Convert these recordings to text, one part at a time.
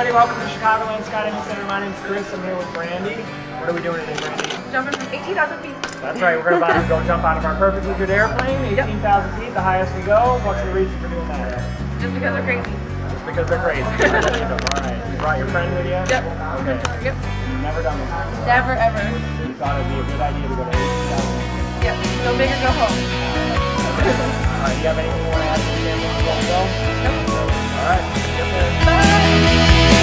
everybody, welcome to Chicagoland Skydiving Center. My name is Chris, I'm here with Brandy. What are we doing today, Brandy? Jumping from 18,000 feet. That's right, we're about to go jump out of our perfectly good airplane, 18,000 feet, the highest we go. What's the reason for doing that? Just because they're crazy. Just because they're crazy. Alright, you brought your friend with you? Yep. Okay. Yep. You've never done this before? Never, ever. You thought it would be a good idea to go to 18,000? Yep. Go big or go home. Alright, do you have anything you want to add to the game before we go? Nope. Alright, get there. Bye.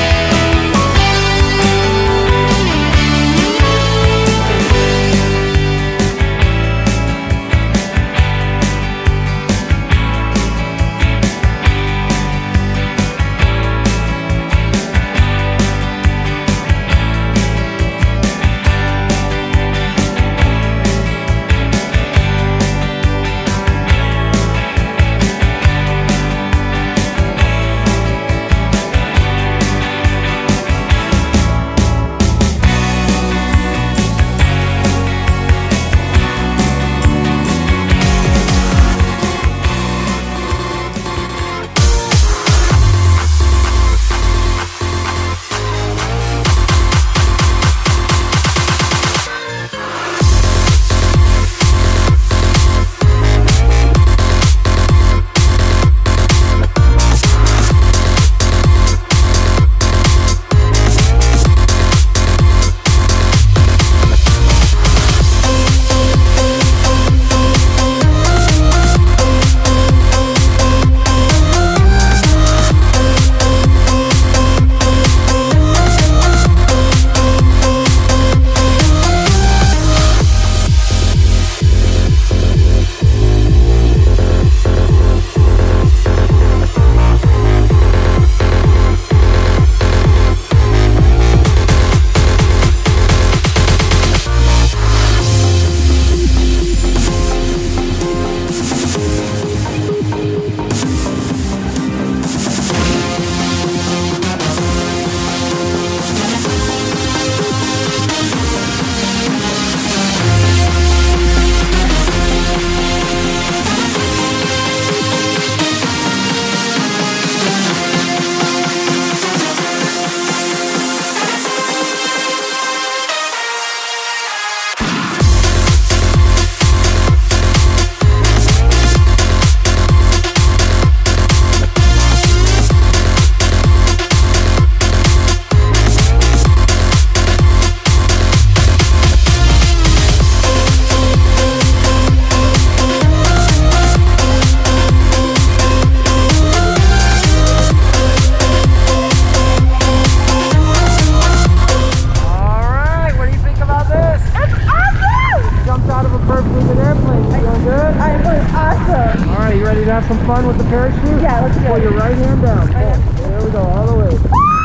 Alright, you ready to have some fun with the parachute? Yeah, let's do it. Pull your right hand down. There we go, all the way.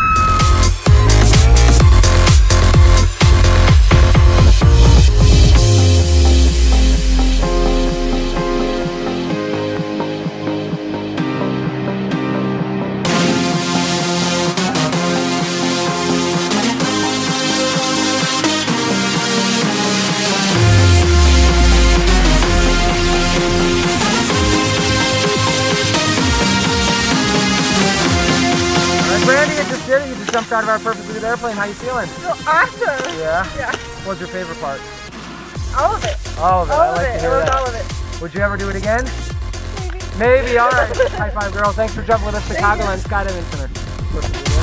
Brandy, you just did it. You just jumped out of our perfectly good airplane. How you feeling? So awesome. Yeah? Yeah. What's your favorite part? All of it. All of it. All I of like it. to hear that. All of it. Would you ever do it again? Maybe. Maybe. All right. High five, girl. Thanks for jumping with us, Chicagoland Skydiving Center.